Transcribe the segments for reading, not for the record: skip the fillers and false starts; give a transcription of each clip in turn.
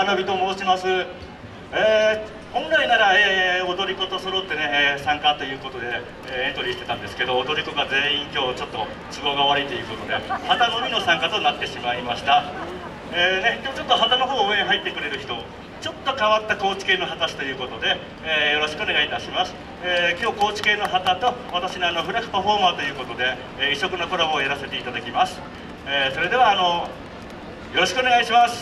花火と申します。本来なら、踊り子と揃ってね、参加ということで、エントリーしてたんですけど、踊り子が全員今日ちょっと都合が悪いということで旗のみの参加となってしまいました。今日ちょっと旗の方応援入ってくれる人、ちょっと変わった高知県の旗師ということで、よろしくお願いいたします。今日高知県の旗と私のフラッグパフォーマーということで、異色のコラボをやらせていただきます。それではよろしくお願いします。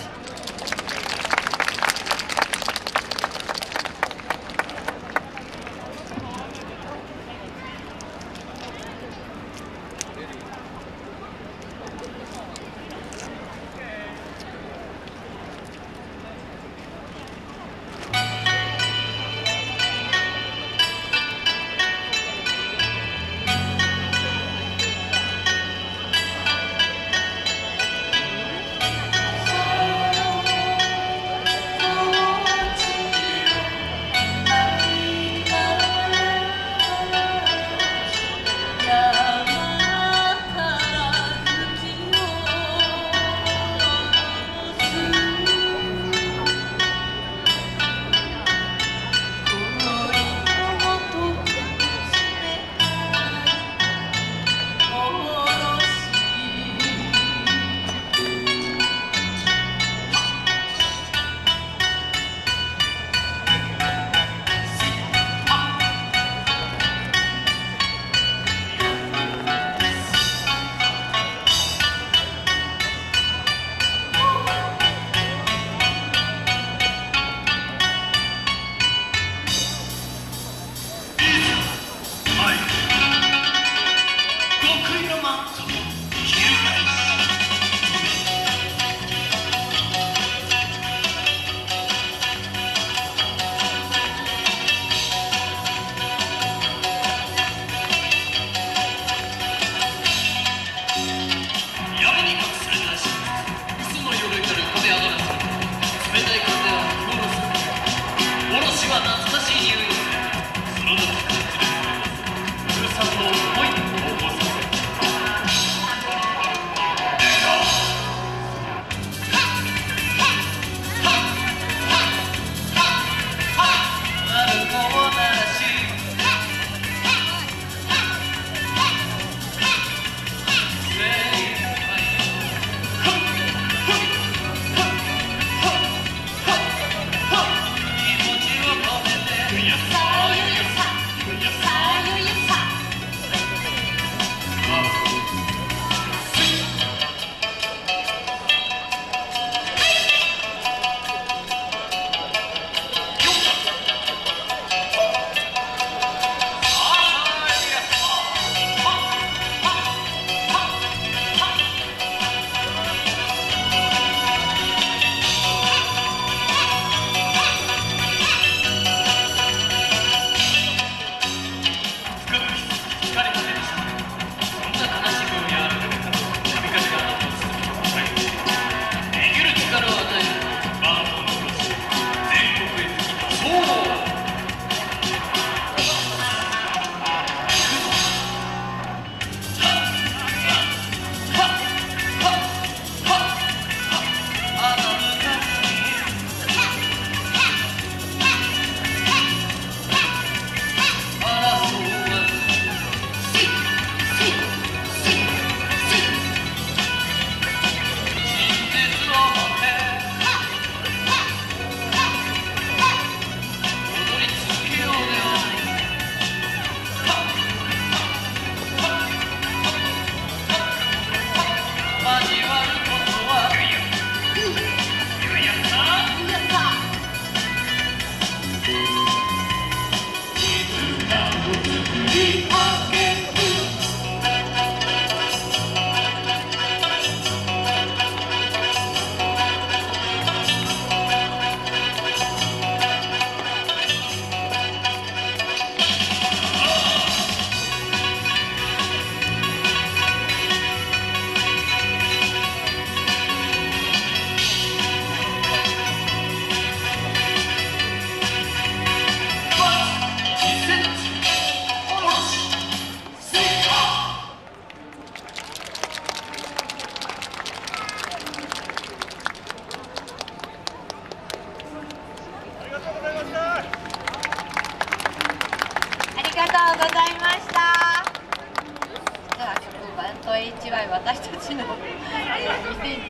がとうございました。では曲バンド HY 私たちの、2010